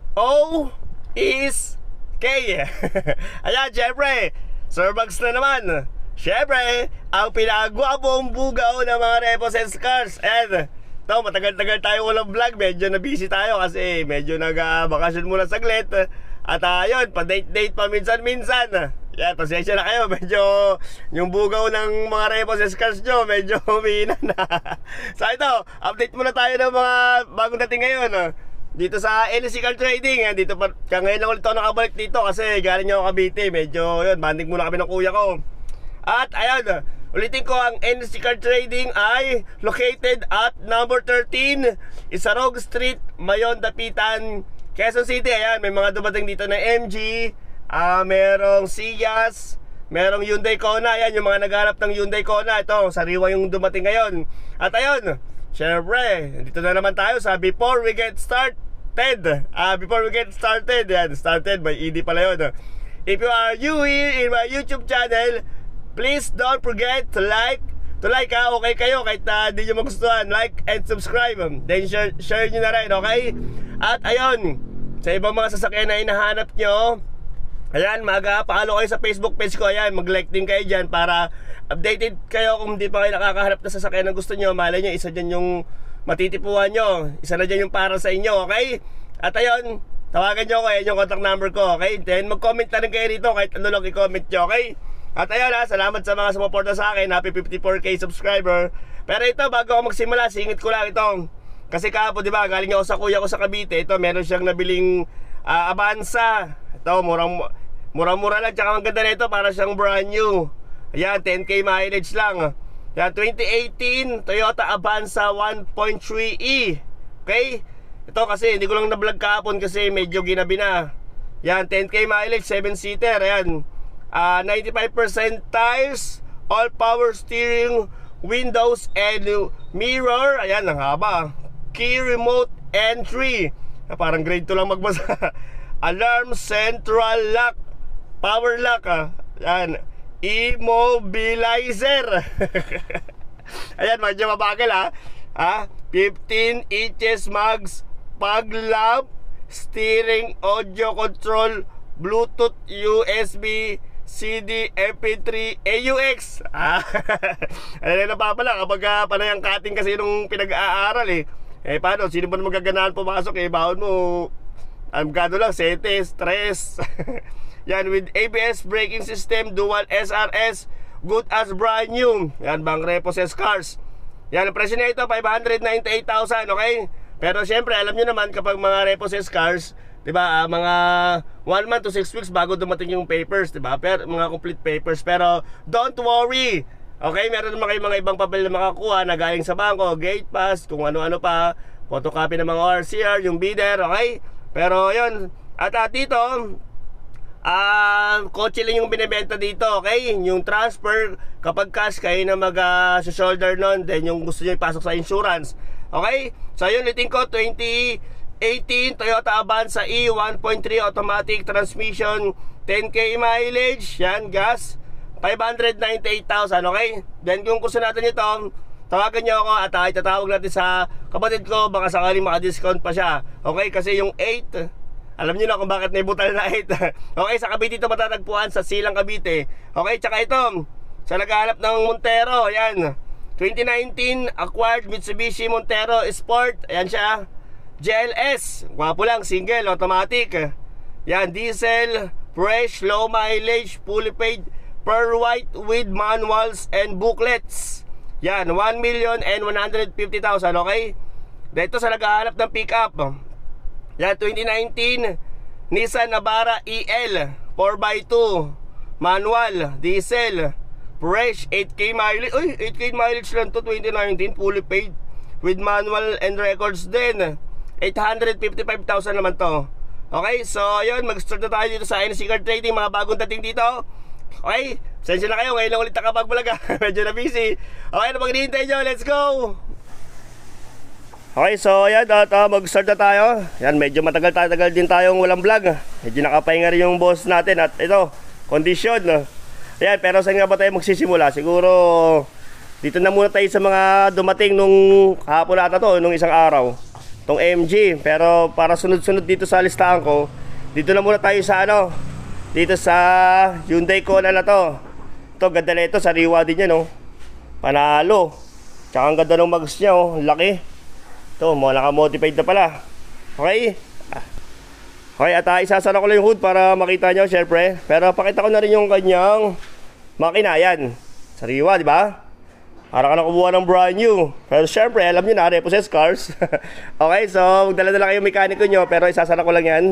O is K. Ayan, syempre, SirBAGs na naman. Syempre, ang pinagwapong bugaw ng mga repossessed cars. And ito, matagal-tagal tayo walang vlog. Medyo na-busy tayo kasi medyo nag-bakasyon muna saglit. At ayun, pa-date-date pa minsan-minsan. Yan, pasensya na kayo. Medyo yung bugaw ng mga repossessed cars nyo medyo humina na. So ito, update muna tayo ng mga bagong dating ngayon. Dito sa Car Trading. Yan, dito pa, ngayon lang ulit ako nakabalik dito kasi galing nyo ako Cavite. Medyo yun, banding muna kami ng kuya ko. At ayun, ulitin ko, ang Car Trading ay located at number 13 Isarog Street, Mayon, Dapitan, Quezon City. Ayan, may mga dumating dito na MG, merong Sias, merong Hyundai Kona. Ayan, yung mga naghanap ng Hyundai Kona. Ito, sariwa yung dumating ngayon. At ayun, syempre, dito na naman tayo sa Before We Get Started. Before we get started, yan, started by ED pala yun. If you are new here in my YouTube channel, please don't forget to like okay kayo kahit di nyo magustuhan, like and subscribe, then share nyo na rin, okay? At ayun, sa ibang mga sasakyan na hinahanap nyo, ayan, mag-follow kayo sa Facebook page ko. Ayan, mag-like din kayo dyan para updated kayo kung hindi pa kayo nakakahanap na sasakyan na gusto nyo. Malay nyo, isa dyan yung matitipuan nyo, isa na dyan yung para sa inyo, okay? At ayun, tawagan nyo ako, ayan yung contact number ko, okay? Then mag-comment na rin kayo rito kahit ano lang i-comment nyo, okay? At ayun salamat sa mga sumuporta sa akin. Happy 54k subscriber. Pero ito, bago ako magsimula, singit ko lang ito. Kasi kahapon, di ba, galing ako sa kuya ko sa Cavite. Ito, meron siyang nabiling Avanza. Ito, murang-mura lang, tsaka ang ganda na ito, para siyang brand new. Ayan, 10k mileage lang. Yan, 2018 Toyota Avanza 1.3e. Okay? Ito kasi hindi ko lang na-vlog kahapon kasi medyo ginabi na. Yan, 10k mileage, 7-seater. Ayan, 95% tires, all power steering, windows and mirror. Ayan, ang haba. Key remote entry. Parang grade 2 lang magbasa. Alarm central lock, power lock. Ayan, immobilizer. Ayan, medyo mabagal 15 inches mags, fog lamp, steering, audio control, Bluetooth, USB, CD, MP3, AUX. Ayan na pa pala kapag panay ang cutting kasi nung pinag-aaral paano, sino ba magaganahan pumasok baon mo gado lang, 7, 3. Yan, with ABS braking system, dual SRS, good as brand new. Yan, bang repossessed cars. Yan, ang presyo na ito 598,000, okay? Pero syempre, alam nyo naman kapag mga repossessed cars, diba, mga 1 month to 6 weeks bago dumating yung papers, diba? Pero, mga complete papers. Pero don't worry, okay? Meron naman kayo mga ibang papel na makakuha na galing sa bangko, gate pass, kung ano-ano pa, photocopy ng mga RCR, yung bidder, okay? Pero yun, at dito kotse lang yung binibenta dito, okay? Yung transfer, kapag cash kayo na mag-shoulder nun, then yung gusto nyo ipasok sa insurance, okay? So yun, ulitin ko, 2018 Toyota Avanza E 1.3 automatic transmission, 10k mileage, yan, gas, 598,000, okay? Then kung gusto natin ito, tawagan nyo ako at itatawag natin sa kapatid ko, baka sakaling maka-discount pa siya, okay? Kasi yung 8, alam niyo na kung bakit may butal na 8. Okay, sa Cavite ito matatagpuan, sa Silang, Cavite. Okay, tsaka ito, sa naghahanap ng Montero, ayan, 2019 acquired Mitsubishi Montero Sport. Ayan siya, GLS, gwapo lang, single, automatic. Yan, diesel, fresh, low mileage, fully paid, per white with manuals and booklets. Yan, 1,150,000, okay? Dito sa naghahanap ng pickup, yan, 2019 Nissan Navara EL 4x2 manual, diesel, fresh, 8k mileage. Uy, 8k mileage lang to, 2019, fully paid with manual and records din. 855,000 naman to. Okay, so ayun, mag-start na tayo dito sa Car Trading, mga bagong dating dito. Okay, sensya na kayo, ngayon lang ulit nakapag-vlog. Medyo na busy. Okay, na pag-hintay nyo, let's go. Okay, so ayan, mag-start na tayo. Yan, medyo matagal din tayong walang vlog. Medyo nakapahinga rin yung boss natin. At ito, kondisyon. Ayan, pero saan nga ba tayo magsisimula? Siguro, dito na muna tayo sa mga dumating nung kahapon ata to, nung isang araw. tong MG. Pero para sunod-sunod dito sa listahan ko, dito na muna tayo sa ano, dito sa Hyundai Kona na to. Ito, ganda na ito, sariwa din yan, oh. Panalo. Tsaka ang ganda ng mags niya, oh. Laki. Ito, mga naka-modified na pala. Okay. Okay, at isasara ko lang yung hood para makita nyo, syempre. Pero pakita ko na rin yung kanyang makina, yan. Sariwa, di ba? Para ka nakubuha ng brand new. Pero syempre, alam nyo na, repossessed cars. Okay, so magdala-dala kayo mekaniko nyo, pero isasara ko lang yan.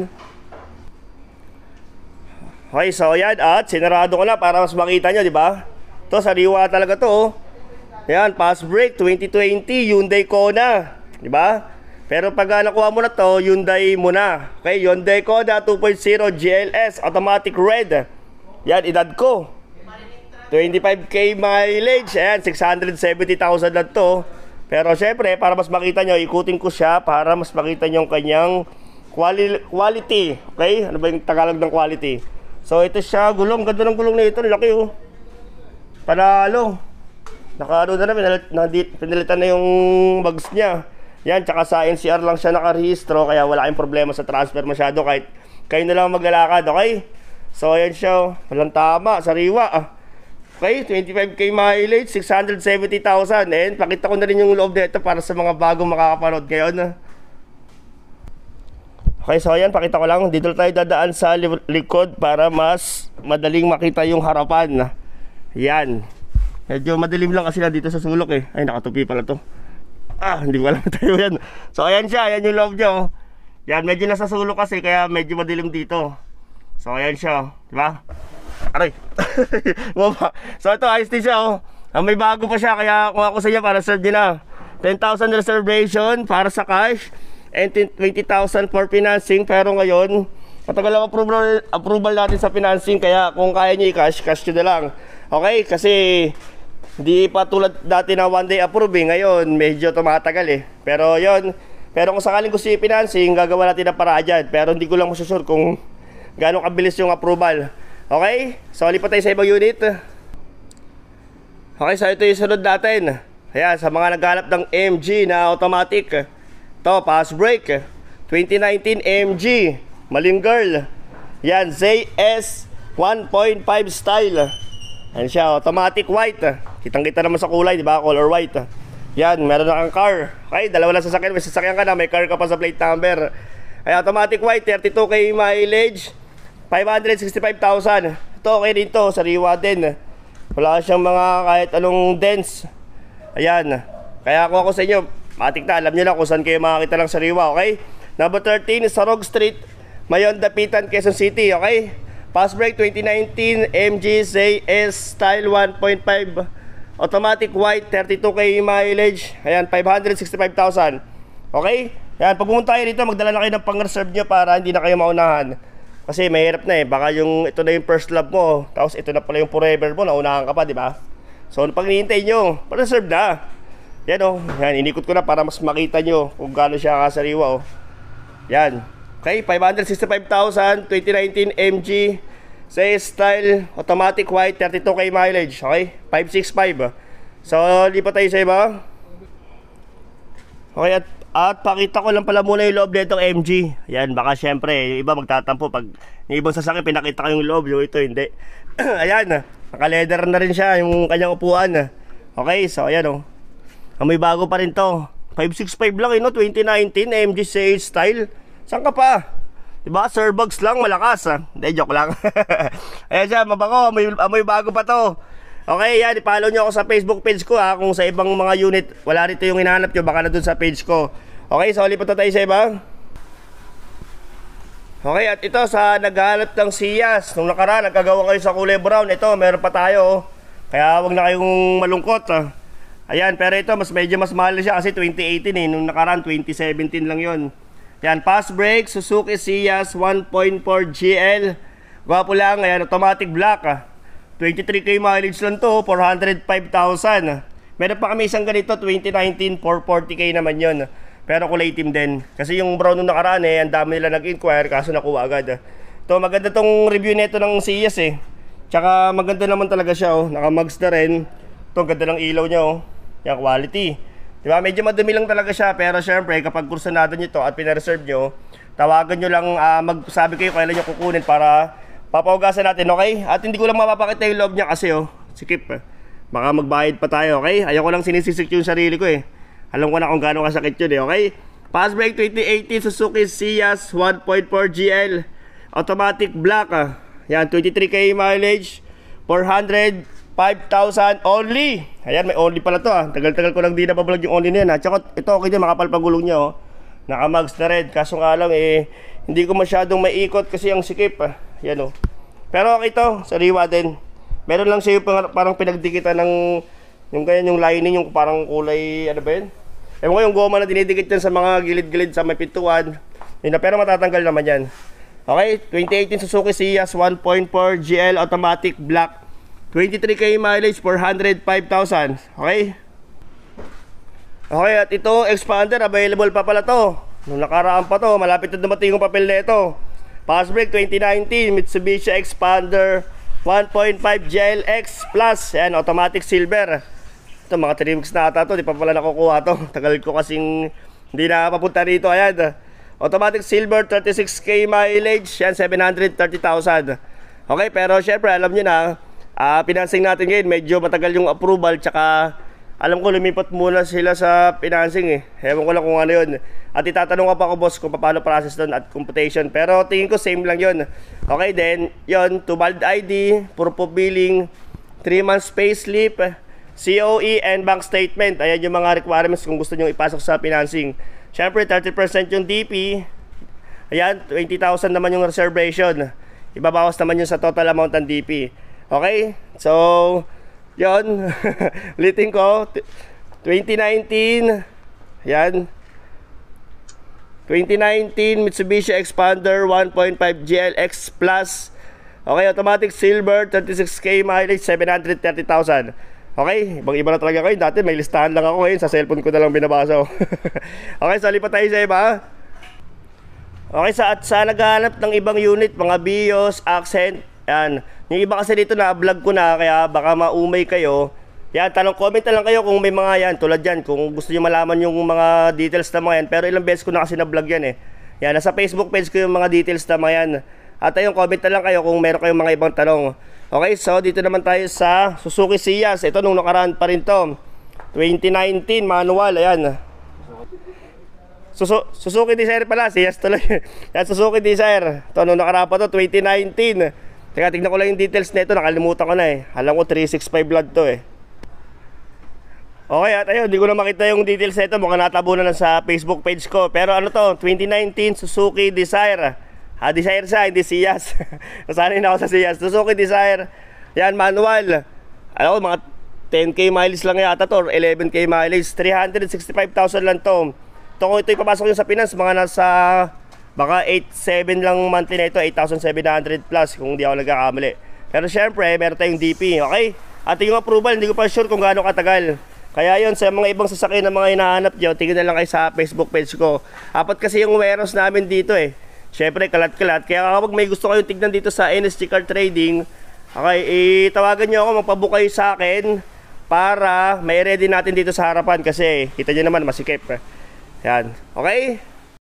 Okay, so yan, at sinarado ko na para mas makita nyo, di ba? Ito, sariwa talaga to, oh. Yan, pass brake, 2020, Hyundai Kona, di ba? Pero pag nakuha mo na to, Hyundai muna. Okay, Hyundai Kona 2.0 GLS, automatic red. Yan, edad ko. 25k mileage, ayan, 670,000 lang to. Pero syempre, para mas makita nyo, ikutin ko siya para mas makita nyo yung kanyang quality. Okay, ano ba yung Tagalog ng quality? So ito siya, gulong, ganda ng gulong na ito, laki, oh. Panalo. Nakaano na pinalitan na yung bags niya. Yan, tsaka sa NCR lang siya nakarehistro, kaya wala kayong problema sa transfer masyado kahit kayo na lang maglalakad, okay? So ayan siya, walang tama, sariwa. Okay, 25k mileage, 670,000. And pakita ko na rin yung loob nito para sa mga bagong makakapanood ngayon. Okay, so ayan, pakita ko lang. Dito tayo dadaan sa likod para mas madaling makita yung harapan. Yan. Medyo madilim lang kasi na dito sa sulok, eh. Ay, nakatupi pala to. Hindi ko alam tayo yan. So ayan siya, ayan yung loob niya, oh. Yan, medyo nasa sulok kasi kaya medyo madilim dito. So ayan siya, diba? Aray. So ito, ayos din siya, oh. May bago pa siya, kaya kung ako sa inyo para serve din na 10,000 reservation para sa cash and 20,000 for financing. Pero ngayon, matagal ang approval natin sa financing, kaya kung kaya nyo i-cash, cash nyo na lang. Okay, kasi hindi pa tulad dati na one day approve, eh. Ngayon, medyo tumatagal, eh. Pero yun, pero kung sakaling gusto i-financing, gagawa natin ang paraan dyan. Pero hindi ko lang masusure kung gano'ng kabilis yung approval. Okay, so lipat tayo sa ibang unit. Okay, so ito yung sunod natin. Ayan, sa mga naghanap ng MG na automatic. Ito, pass brake 2019 MG Maling girl. Yan, ZS 1.5 style. Ayan siya, automatic white. Kitang-kita naman sa kulay, di ba? Color white. Yan, meron na kang car. Okay, dalawa lang sasakyan. May sasakyan ka na, may car ka pa sa plate number. Ay, automatic white, 32k mileage, 565,000. Ito, okay dito, sariwa din. Wala siyang mga kahit anong dents. Ayan. Kaya kung ako sa inyo, matik na, alam nyo lang kung saan kayo makakita ng sariwa, okay? Number 13 is sa Rogue Street, Mayon, Dapitan, Quezon City, okay? Pass brake 2019 MG ZS style 1.5 automatic white, 32k mileage. Ayan, 565,000. Okay? Ayan, pag pumunta kayo dito, magdala na kayo ng pang-reserve nyo para hindi na kayo maunahan. Kasi mahirap na, eh. Baka yung ito na yung first love mo, tapos ito na pala yung forever mo, naunahan ka pa, di ba? So, pag hinihintay nyo, pa-reserve na. Yan, oh. Yan, inikot ko na para mas makita nyo kung gaano siya kasariwa, oh. Yan. Okay, 565,000, 2019 MG style, automatic white, 32k mileage. Okay, 565. So, lipat tayo sa iba. Okay, at pakita ko lang pala muna yung loob nitong MG. Yan, baka syempre, yung iba magtatampo pag yung ibang sasakyan, pinakita ko yung loob, yung ito hindi. Ayan, naka-leather na rin siya yung kanyang upuan. Okay, so ayan, oh. May bago pa rin to. 565 lang, no? 2019 MG style. Saan ka pa? Diba? SirBAGs lang, malakas, ha? Hindi, joke lang. Ayan siya, mabango, amoy bago pa to. Okay, yan, i-follow nyo ako sa Facebook page ko, ha. Kung sa ibang mga unit, wala rito yung hinahanap nyo, baka na dun sa page ko. Okay, so lipat na tayo sa iba. Okay, at ito sa naghahanap ng siyas. Nung nakaraan, nagkagawa kayo sa kulay brown. Ito, meron pa tayo, oh. Kaya wag na kayong malungkot, ha. Ayan, pero ito, medyo mas mahal siya kasi 2018, eh. Nung nakaraan, 2017 lang yon. Yan, pass brake, Suzuki Siyas 1.4 GL. Gwapo lang, ayan, automatic black, 23k mileage lang to, 405,000. Meron pa kami isang ganito, 2019, 440k naman yon. Pero kulay itim din. Kasi yung brown nung nakaraan, eh, ang dami nila nag-inquire, kaso nakuha agad. To, maganda tong review nito ng Siyas, eh. Tsaka maganda naman talaga siya, oh. Naka-mugs na rin. Ito, ganda ng ilaw niya, oh. Yan, quality. Diba? Medyo madumi lang talaga siya, pero syempre kapag kursunado nyo to at pinareserve nyo, tawagan nyo lang, magsabi kayo kailan nyo kukunin para papaugasan natin, okay? At hindi ko lang mapapakita yung loob niya kasi sikip. Baka magbayad pa tayo, okay? Ayoko lang sinisisik yung sarili ko eh. Alam ko na kung gaano kasakit yun eh, okay? Fast brake 2018 Suzuki Sias 1.4 GL automatic black. Yan, 23k mileage, 405,000 only. Ayan, may only pala to Tagal-tagal ko lang di napablog yung only na yan Tsaka ito, okay din, makapal pa gulong niya Naka-mags na red. Kaso nga lang hindi ko masyadong maiikot kasi ang sikip Yan Pero okay to, sariwa din. Meron lang siya yung parang pinagdikitan ng yung ganyan yung lining, yung parang kulay, ano ba yun? Ewan ko yung goma na dinidikit yan sa mga gilid-gilid sa may pintuan. Yun na, pero matatanggal naman yan. Okay, 2018 Suzuki Sias 1.4 GL automatic black, 23k mileage, 405,000. Okay? Okay, at ito, expander, available pa pala to. Nung nakaraan pa to, malapit na dumating yung papel nito. Fast brake 2019 Mitsubishi Expander 1.5 GLX Plus. Yan, automatic silver. Ito, mga 3 weeks na ata to, di pa pala nakukuha to. Tagal ko kasing hindi na papunta rito. Ayan, automatic silver, 36k mileage. Yan, 730,000. Okay, pero syempre alam nyo na, financing natin ngayon, medyo matagal yung approval. Tsaka alam ko lumipat muna sila sa financing Ewan ko lang kung ano yun. At itatanong ka pa ako boss kung paano process doon at computation. Pero tingin ko same lang yun. Okay, then yun, to valid ID, proof of billing, 3 months payslip, COE, and bank statement. Ayan yung mga requirements kung gusto nyo ipasok sa financing. Siyempre 30% yung DP. Ayan, 20,000 naman yung reservation. Ibabawas naman yun sa total amount ng DP. Okay, so yun, ulitin ko, 2019, yan, 2019 Mitsubishi Expander 1.5 GLX Plus. Okay, automatic silver, 36k mileage, 730,000. Okay, ibang-iba na talaga kayo. Dati may listahan lang ako ngayon, sa cellphone ko na lang binabasa. Okay, so lipat tayo sa iba. Okay, sa naghahanap ng ibang unit, mga Vios, Accent, yan. Yung iba kasi dito na vlog ko na, kaya baka maumay kayo. Yan, comment na lang kayo kung may mga yan, tulad yan, kung gusto nyo malaman yung mga details na mga yan. Pero ilang beses ko na kasi na vlog yan Yan, nasa Facebook page ko yung mga details na mga yan. At ayun, comment na lang kayo kung meron kayong mga ibang tanong. Okay, so dito naman tayo sa Suzuki Sias. Ito nung nakaraan pa rin to, 2019 manual, ayan. Suzuki Desire pala, Sias tuloy. Yan, Suzuki Desire. Ito nung nakaraan pa to, 2019. Teka, tignan ko lang yung details nito, nakalimutan ko na Alam ko 365 blood to Okay, at ayun, hindi ko na makita yung details nito, mukhang natabunan na sa Facebook page ko. Pero ano to, 2019 Suzuki Desire. Desire siya, hindi Sias. Nasanay na ako sa Sias. Suzuki Desire. Yan, manual. Alam ko, mga 10k mileage lang yata to, or 11k mileage. 365,000 lang to. Ito kung ito ipapasok yung sa finance, mga nasa baka 8,700 lang monthly na ito, 8,700 plus kung hindi ako nagkakamali. Pero syempre, meron tayong DP, okay? At yung approval, hindi ko pa sure kung gaano katagal. Kaya yun, sa mga ibang sasakyan na mga hinahanap nyo, tingnan na lang kayo sa Facebook page ko. Apat kasi yung warehouse namin dito Syempre, kalat-kalat. Kaya kapag may gusto kayong tignan dito sa NSG Car Trading, okay, tawagan nyo ako, magpabook kayo sa akin para may ready natin dito sa harapan kasi kita nyo naman, masikip. Yan, okay?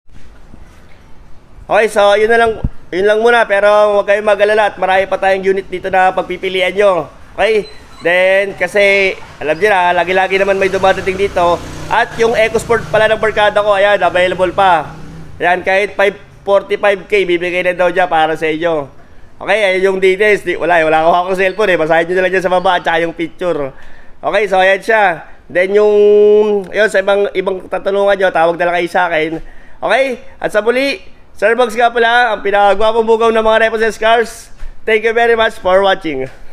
Okay, so yun lang muna, pero huwag kayong mag-alala at marami pa tayong unit dito na pagpipilian nyo. Okay? Then, kasi alam nyo na, lagi-lagi naman may dumadating dito. At yung EcoSport pala ng barkada ko, ayan, available pa. Ayan, kahit 45k, bibigay na daw dyan para sa inyo. Okay, ayan yung details. Wala ko akong cellphone basahin nyo na lang dyan sa baba at saka yung picture. Okay, so ayan siya. Then yun, sa ibang tatanungan nyo, tawag na lang kayo sa akin. Okay, at sa muli, SirBAGs nga pala, ang pinakagwapong bugaw ng mga repossessed cars. Thank you very much for watching.